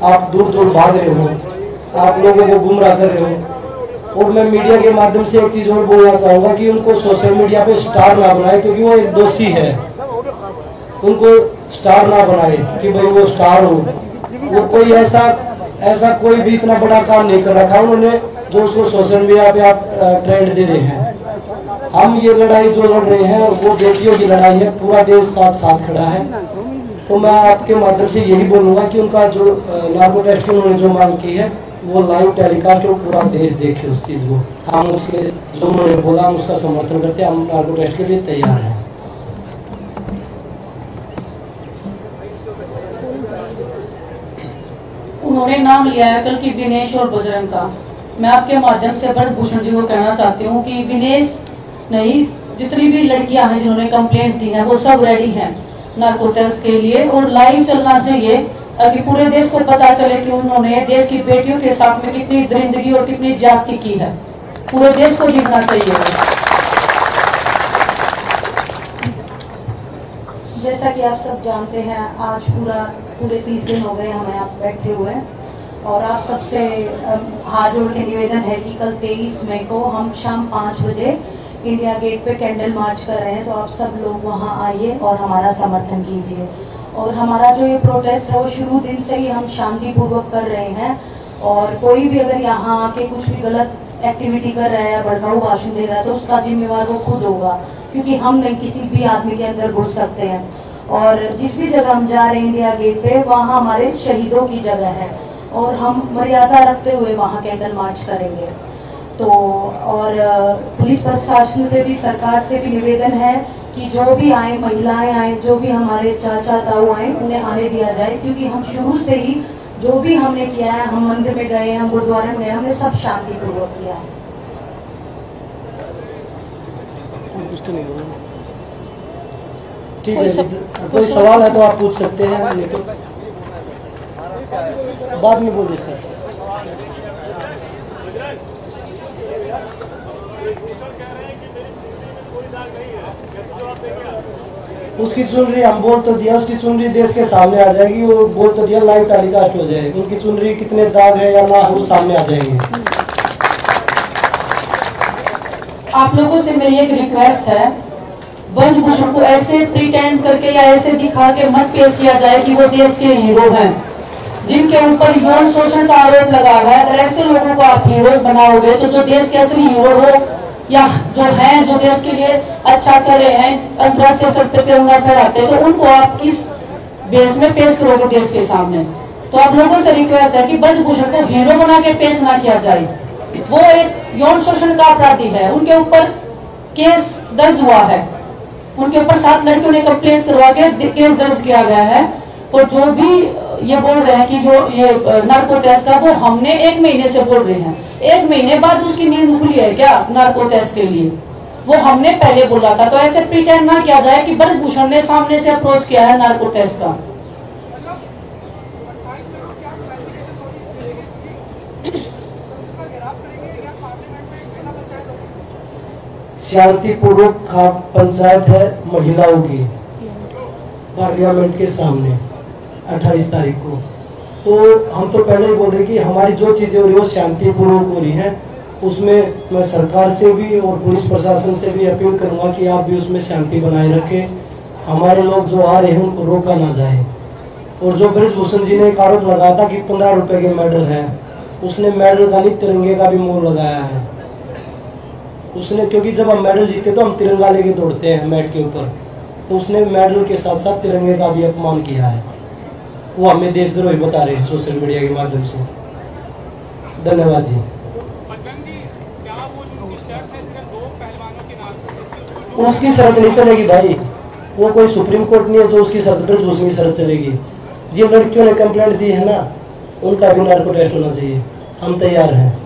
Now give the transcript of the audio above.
आप दूर दूर भाग रहे हो, आप लोगों को गुमराह कर रहे हो। और मैं मीडिया के माध्यम से एक चीज और बोलना चाहूंगा कि उनको सोशल मीडिया पे स्टार ना बनाए, क्योंकि वो एक दोषी है। उनको स्टार ना बनाए कि भाई वो स्टार हो। वो कोई ऐसा कोई भी इतना बड़ा काम नहीं कर रखा उन्होंने जो उसको सोशल मीडिया पे आप ट्रेंड दे रहे हैं। हम ये लड़ाई जो लड़ रहे हैं वो बेटियों की लड़ाई है, पूरा देश साथ साथ खड़ा है। तो मैं आपके माध्यम से यही बोलूंगा कि उनका जो नार्को टेस्ट उन्होंने जो मांग की है वो लाइव टेलीकास्ट हो, पूरा देश देखे उस चीज को। हम उसके जो उन्होंने बोला हम उसका समर्थन करते हैं, हम नार्को टेस्ट के लिए तैयार हैं। उन्होंने नाम लिया है कल की विनेश और बजरंग का। मैं आपके माध्यम से ब्रजभूषण जी को कहना चाहती हूँ कि विनेश नहीं, जितनी भी लड़कियां हैं जिन्होंने कंप्लेंट दी है वो सब रेडी हैं नार्को टेस्ट के लिए, और लाइव चलना चाहिए ताकि पूरे देश को पता चले कि उन्होंने देश की बेटियों के साथ में कितनी दरिंदगी और कितनी ज्यादती की है। पूरे देश को जीतना चाहिए। जैसा कि आप सब जानते हैं, आज पूरे 30 दिन हो गए हमें आप बैठे हुए, और आप सबसे हाथ जोड़ के निवेदन है कि कल 23 मई को हम शाम 5 बजे इंडिया गेट पे कैंडल मार्च कर रहे हैं। तो आप सब लोग वहां आइए और हमारा समर्थन कीजिए। और हमारा जो ये प्रोटेस्ट है वो शुरू दिन से ही हम शांतिपूर्वक कर रहे हैं, और कोई भी अगर यहाँ आके कुछ भी गलत एक्टिविटी कर रहा है या भड़काऊ भाषण दे रहा है तो उसका जिम्मेवार वो खुद होगा, क्योंकि हम नहीं किसी भी आदमी के अंदर घुस सकते हैं। और जिस भी जगह हम जा रहे हैं इंडिया गेट पे, वहाँ हमारे शहीदों की जगह है और हम मर्यादा रखते हुए वहाँ कैंडल मार्च करेंगे। तो और पुलिस प्रशासन से भी, सरकार से भी निवेदन है कि जो भी आए, महिलाएं आए, जो भी हमारे चाचा ताऊ आए, उन्हें आने दिया जाए, क्योंकि हम शुरू से ही जो भी हमने किया है, हम मंदिर में गए, हम गुरुद्वारे में गए, हमने सब शांतिपूर्वक किया है। ठीक है, कोई सवाल है तो आप पूछ सकते हैं, लेकिन बाद में बोलिए सर। उसकी चुनरी हम बोल तो दिया, उसकी चुनरी देश के सामने आ जाएगी। वो बोल तो दिया, लाइव टेलीकास्ट हो जाएगी। उनकी चुनरी कितने दाग है या ना, वो सामने आ जाएंगे। आप लोगों से मेरी एक रिक्वेस्ट है, ब्रजभूषण को ऐसे प्रिटेंड करके या ऐसे दिखा के मत पेश किया जाए कि वो देश के हीरो हैं जिनके ऊपर यौन शोषण का आरोप लगा है। अगर ऐसे लोगों को आप हीरो बनाओगे तो जो देश के असली हीरो हो या जो हैं, जो देश के लिए अच्छा कर रहे हैं, अंतर्राष्ट्रीय स्तर पर तिरंगा फहराते हैं, तो उनको आप किस बेस में पेश करोगे देश के सामने? तो आप लोगों से रिक्वेस्ट है कि ब्रजभूषण को हीरो बना के पेश ना किया जाए। वो एक यौन शोषण का अपराधी है, उनके ऊपर केस दर्ज हुआ है, उनके ऊपर 7 लड़कियों ने कंप्लेंट करवा के केस दर्ज किया गया है। और जो भी ये बोल रहे हैं कि जो ये नार्को टेस्ट का, वो हमने 1 महीने से बोल रहे हैं। 1 महीने बाद उसकी नींद खुली है क्या नार्को टेस्ट के लिए? वो हमने पहले बोला था। तो ऐसे प्रिटेंड ना किया जाए कि ब्रजभूषण ने सामने से अप्रोच किया है नार्को टेस्ट का। शांतिपूर्वक पंचायत है महिलाओं की पार्लियामेंट के सामने 28 तारीख को। तो हम तो पहले ही बोल रहे कि हमारी जो चीजें हो रही है वो शांतिपूर्वक हो रही हैं। उसमें मैं सरकार से भी और पुलिस प्रशासन से भी अपील करूंगा कि आप भी उसमें शांति बनाए रखें। हमारे लोग जो आ रहे हैं उनको रोका ना जाए। और जो ब्रजभूषण जी ने एक आरोप लगाया था कि 15 रुपए के मेडल हैं, उसने मेडल का नहीं तिरंगे का भी मोल लगाया है उसने, क्योंकि जब हम मेडल जीते तो हम तिरंगा लेके दौड़ते हैं मैट के ऊपर, तो उसने मेडल के साथ साथ तिरंगे का भी अपमान किया है। वो हमें देशद्रोही बता रहे हैं सोशल मीडिया के माध्यम से। धन्यवाद जी। उसकी शर्त नहीं चलेगी भाई, वो कोई सुप्रीम कोर्ट नहीं है जो उसकी शर्त पर दूसरी शर्त चलेगी। जिन लड़कियों ने कंप्लेंट दी है ना, उनका भी नार्को टेस्ट होना चाहिए। हम तैयार हैं।